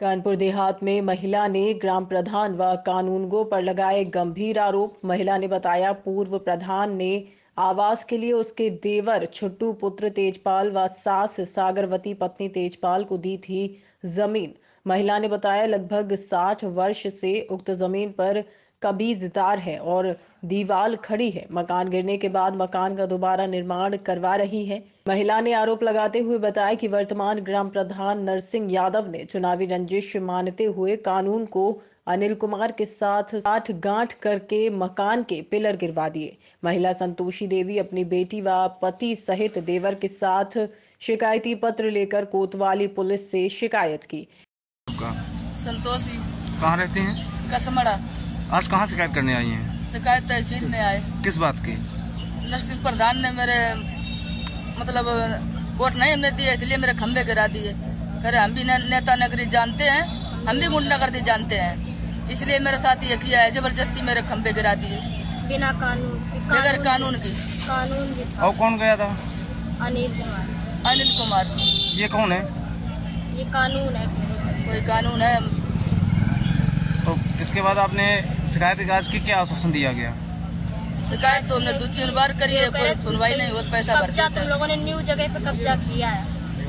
कानपुर देहात में महिला ने ग्राम प्रधान व कानूनगो पर लगाए गंभीर आरोप। महिला ने बताया पूर्व प्रधान ने आवास के लिए उसके देवर छुट्टू पुत्र तेजपाल व सास सागरवती पत्नी तेजपाल को दी थी जमीन। महिला ने बताया लगभग 60 वर्ष से उक्त जमीन पर कब्जादार है और दीवार खड़ी है। मकान गिरने के बाद मकान का दोबारा निर्माण करवा रही है। महिला ने आरोप लगाते हुए बताया कि वर्तमान ग्राम प्रधान नरसिंह यादव ने चुनावी रंजिश मानते हुए कानून को अनिल कुमार के साथ साठगांठ करके मकान के पिलर गिरवा दिए। महिला संतोषी देवी अपनी बेटी व पति सहित देवर के साथ शिकायती पत्र लेकर कोतवाली पुलिस से शिकायत की। संतोषी कहाँ रहती हैं? कसमड़ा। आज कहाँ शिकायत करने आई हैं? शिकायत तहसील में आए। किस बात की? नरसिंह प्रधान ने मेरे मतलब वोट नहीं हमने दिए, इसलिए मेरे खंबे गिरा दिए। कह रहे हम भी नेता नगरी जानते हैं, हम भी गुंडागर्दी जानते हैं, इसलिए मेरे साथ ये किया है। जबरदस्ती मेरे खंबे गिरा दिए बिना कानून बगैर कानून की। कानून भी था। और कौन गया था? अनिल कुमार। अनिल कुमार। ये कौन है? ये कानून है। कोई कानून है। तो इसके बाद आपने शिकायत आज की क्या आश्वासन दिया गया? शिकायत तो हमने 2-3 बार करी है, कोई सुनवाई नहीं होती। पैसा कब्जा तुम लोगों ने न्यू जगह पे कब्जा किया है।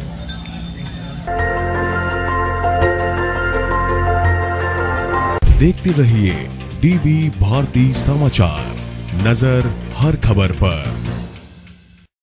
देखते रहिए डीबी भारती समाचार, नजर हर खबर पर।